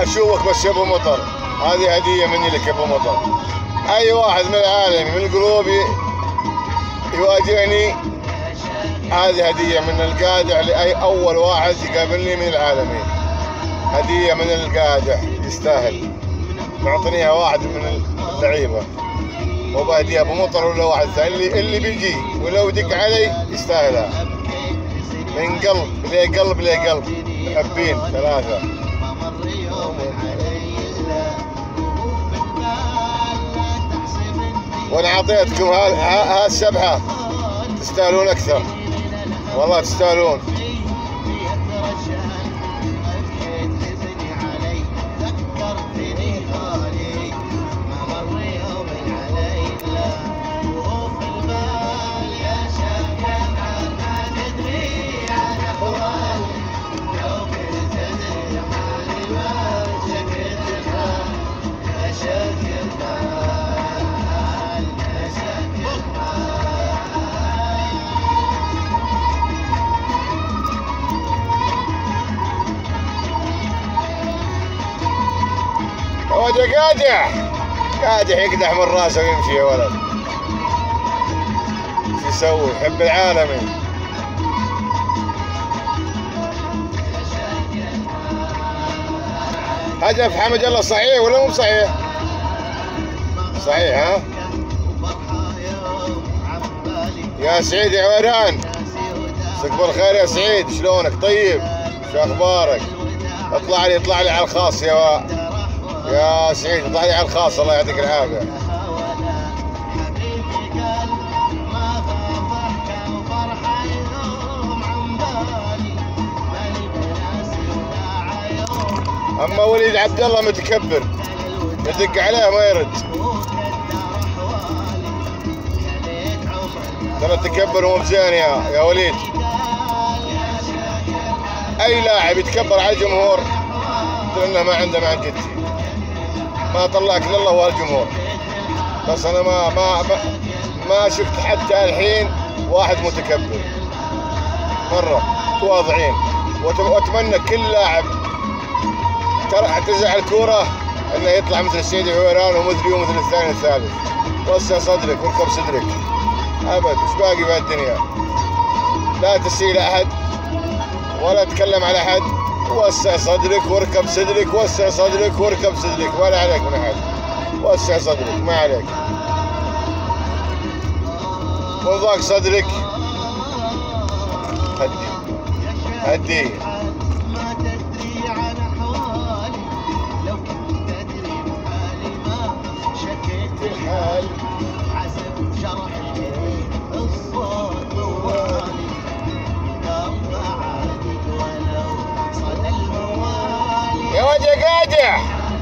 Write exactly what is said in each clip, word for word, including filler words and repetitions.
اشوفك بس يا ابو مطر، هذه هديه مني لك يا ابو مطر. اي واحد من العالم من القلوب يواجهني، هذه هديه من القادح لاي اول واحد يقابلني من العالمين. هديه من القادح يستاهل، معطينيها واحد من اللعيبه، مو بهديه ابو مطر ولا واحد ثاني. اللي, اللي بيجي ولو دق علي يستاهلها من قلب لقلب لقلب. محبين ثلاثه. وانا اعطيتكم هالسبحه تستاهلون اكثر، والله تستاهلون. وجه قادح قادح يقدح من راسه ويمشي يا ولد. شو يسوي؟ يحب العالمي. هدف حمد الله صحيح ولا مو صحيح؟ صحيح ها؟ يا سعيد يا عويران، مساك بالخير يا سعيد، شلونك؟ طيب؟ شو اخبارك؟ اطلع لي اطلع لي على الخاص يا و... يا سعيد، اطلع لي على الخاص، الله يعطيك العافيه. اما وليد عبد الله متكبر، يدق عليه ما يرد. ترى تكبر مو بزين يا يا وليد. اي لاعب يتكبر على الجمهور لانه ما عنده مع جدي، ما طلعك الا الله والجمهور. بس انا ما ما ما, ما شفت حتى الحين واحد متكبر، مره متواضعين. واتمنى كل لاعب ترى تزع الكوره انه يطلع مثل السيد عويران ومثلي ومثل الثاني الثالث. وسع صدرك واركب صدرك ابد. ايش باقي بهالدنيا؟ لا تسيء احد ولا تتكلم على احد. وسع صدرك واركب صدرك، وسع صدرك واركب صدرك، ولا عليك من احد. وسع صدرك ما عليك. وضاق صدرك هدي هدي. يا وجه قادح.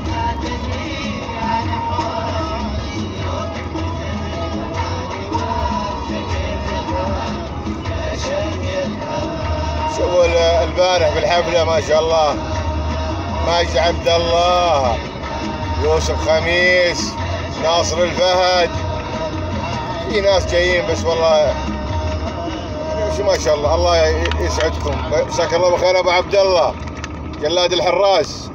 شوفوا البارح بالحفله ما شاء الله، ماجد عبد الله، يوسف خميس، ناصر الفهد، في ناس جايين بس والله ما شاء الله. الله يسعدكم، مساك الله بالخير ابو عبد الله جلاد الحراس.